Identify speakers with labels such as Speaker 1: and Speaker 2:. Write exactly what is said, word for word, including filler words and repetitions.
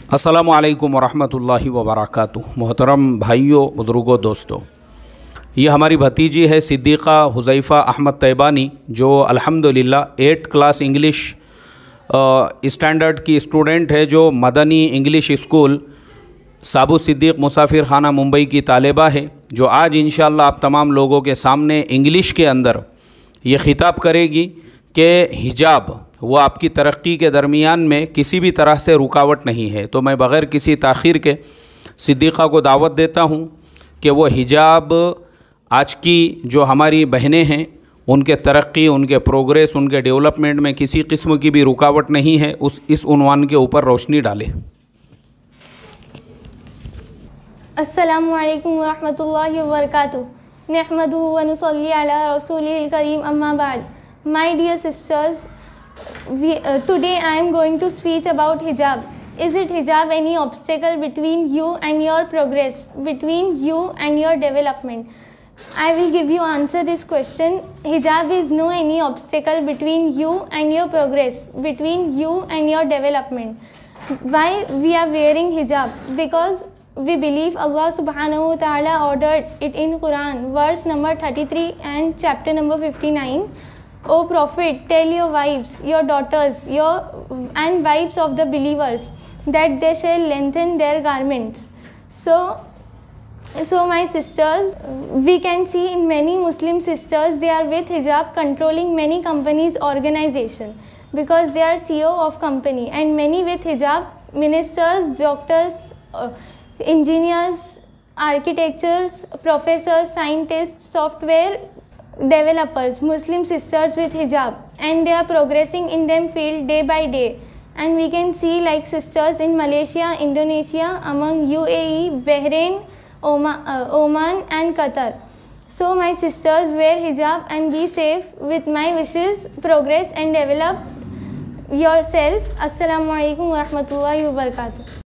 Speaker 1: अस्सलामु अलैकुम वरहमतुल्लाहि वबरकातुहू। मोहतरम भाइयों, बुज़ुर्गों, दोस्तों, ये हमारी भतीजी है सिद्दीक़ा हुज़ैफ़ा अहमद तैबानी, जो अल्हम्दुलिल्लाह एट क्लास इंग्लिश स्टैंडर्ड की स्टूडेंट है, जो मदनी इंग्लिश स्कूल साबु सिद्दीक़ मुसाफिर खाना मुंबई की तालिबा है, जो आज इंशाअल्लाह आप तमाम लोगों के सामने इंग्लिश के अंदर ये ख़िताब करेगी कि हिजाब वो आपकी तरक्की के दरमियान में किसी भी तरह से रुकावट नहीं है। तो मैं बग़ैर किसी ताख़ीर के सिद्दीक़ा को दावत देता हूँ कि वो हिजाब आज की जो हमारी बहनें हैं उनके तरक्की, उनके प्रोग्रेस, उनके डेवलपमेंट में किसी किस्म की भी रुकावट नहीं है, उस इस उन्वान के ऊपर रोशनी डालें।
Speaker 2: अस्सलामु अलैकुम वरहमतुल्लाहि वबरकातुहू। नहमदुहु व नुसल्ली अला रसूलिल करीम, अम्मा बाद। My dear sisters, we, uh, today I am going to speak about hijab. Is it hijab any obstacle between you and your progress, between you and your development? I will give you answer this question. Hijab is no any obstacle between you and your progress, between you and your development. Why we are wearing hijab? Because we believe Allah subhanahu wa ta'ala ordered it in Quran, verse number thirty-three and chapter number fifty-nine. O Prophet, tell your wives, your daughters, your and wives of the believers that they shall lengthen their garments. So, so my sisters, we can see in many Muslim sisters, they are with hijab controlling many companies' organization because they are C E O of company, and many with hijab, ministers, doctors, uh, engineers, architects, professors, scientists, software developers, Muslim sisters with hijab, and they are progressing in them field day by day. And we can see like sisters in Malaysia, Indonesia, among U A E, Bahrain, Oman, uh, Oman and Qatar. So my sisters, wear hijab and be safe. With my wishes, progress and develop yourself. Assalamu alaikum wa rahmatullahi wa barakatuh.